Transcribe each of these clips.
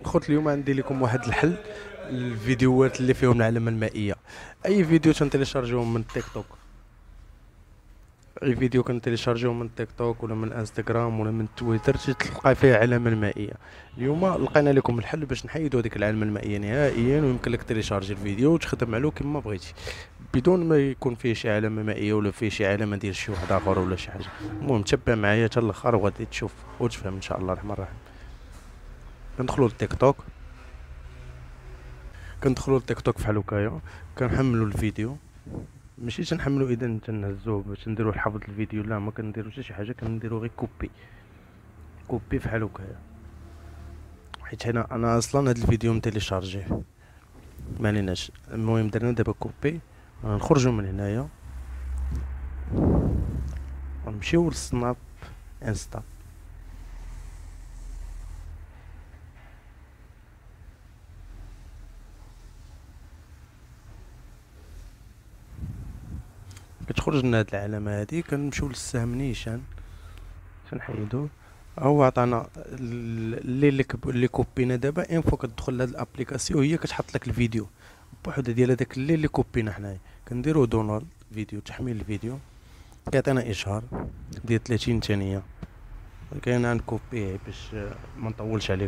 خوت اليوم عندي لكم واحد الحل. الفيديوهات اللي فيهم العلامه المائيه، اي فيديو تنتيليشارجيهم من تيك توك، اي فيديو كنتيليشارجيهم من تيك توك ولا من انستغرام ولا من تويتر تلقى فيه علامه المائيه. اليوم لقينا لكم الحل باش نحيدوا هذيك العلامه المائيه نهائيا، ويمكن لك تيليشارجي الفيديو وتخدم عليه كما بغيتي بدون ما يكون فيه شي علامه مائيه ولا فيه شي علامه ديال شي واحد اخر ولا شي حاجه. المهم تبع معايا حتى الاخر وغادي تشوف وتفهم ان شاء الله الرحمن الرحيم. ندخلوا للتيك توك، كندخلوا للتيك توك بحال هكايا، كنحملوا الفيديو. ماشي تنحملوا اذا تنهزوه باش نديروا حفظ الفيديو، لا ما كنديروا حتى شي حاجه، كنديروا غير كوبي كوبي بحال هكايا. حيت انا اصلا هاد الفيديو متيليشارجيه ما عليناش. المهم درنا دابا كوبي، نخرجوا من هنايا ونمشيو للسناب انستا. كتخرج لنا هاد العلامه هادي، كنمشيو للسهم نيشان تنحيدوه. هو عطانا اللي كوبينا دابا. ان فوا كتدخل لهاد الابليكاسيون هي كتحط لك الفيديو بوحده ديال هذاك اللي كوبينا حنايا. كنديرو دونلود فيديو، تحميل الفيديو، كيعطينا اشهار ديال 30 ثانيه. كاين عند كوبيه باش ما نطولش عليك.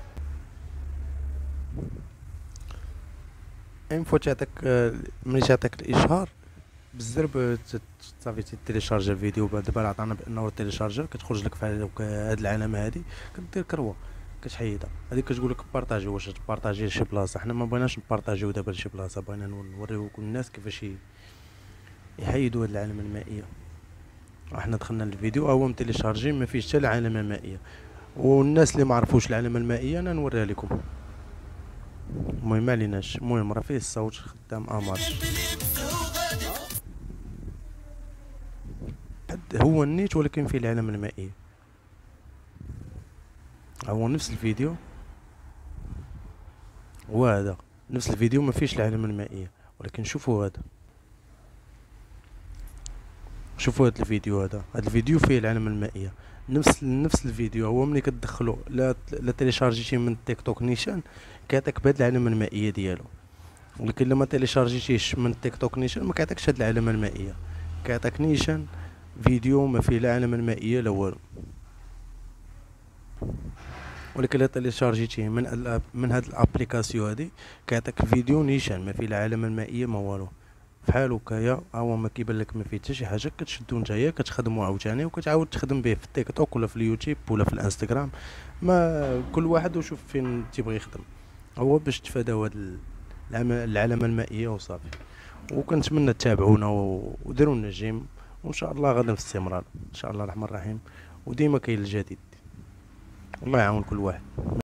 ان فوا تعطيك ملي تعطيك الاشهار بالزرب صافي تيليشارجي الفيديو. دابا عطانا بانه تيليشارجر، كتخرج لك في هاد العلامه هادي، كدير كروه كتحيدها. هذيك كتقول لك بارطاجي، واش تبارطاجي لشي بلاصه. حنا ما بغيناش نبارطاجيو دابا لشي بلاصه، بغينا نوريو الناس كيفاش يحيدوا هاد العلامه المائيه. احنا دخلنا للفيديو هو متيليشارجي، ما فيش حتى علامه مائيه. والناس اللي ما عرفوش العلامه المائيه انا نوريها لكم. المهم ما عليناش، المهم راه فيه الصوت خدام اماج. هو النيت ولكن فيه العلامه المائيه. هو نفس الفيديو، وهذا نفس الفيديو ما فيش العلامه المائيه، ولكن شوفوا هذا، شوفوا هذا الفيديو. هذا الفيديو فيه العلامه المائيه. نفس الفيديو هو ملي كتدخلوا لا تيليشارجيتيه من تيك توك نيشان كيعطيك بهاد العلامه المائيه ديالو. ولكن لما تيليشارجيتيش من تيك توك نيشان ما كيعطيكش هاد العلامه المائيه، كيعطيك نيشان فيديو ما فيه لا علامه المائيه لا والو. ولكن الا تيليشارجيتيه من هاد الابليكاسيون هادي كيعطيك فيديو نيشان ما فيه لا علامه المائيه ما والو. بحال هكايا هو ما كيبان لك ما فيه حتى شي حاجه. كتشدو نتايا كتخدمو عاوتاني وكتعاود تخدم به في التيك توك ولا في اليوتيوب ولا في الانستغرام. ما كل واحد وشوف فين تيبغي يخدم، هو باش تفاداو هاد العلامه المائيه وصافي. وكنتمنى تتابعونا وديروا لنا جيم، وان شاء الله غدا في استمرار ان شاء الله الرحمن الرحيم. وديما كاين الجديد. الله يعاون كل واحد.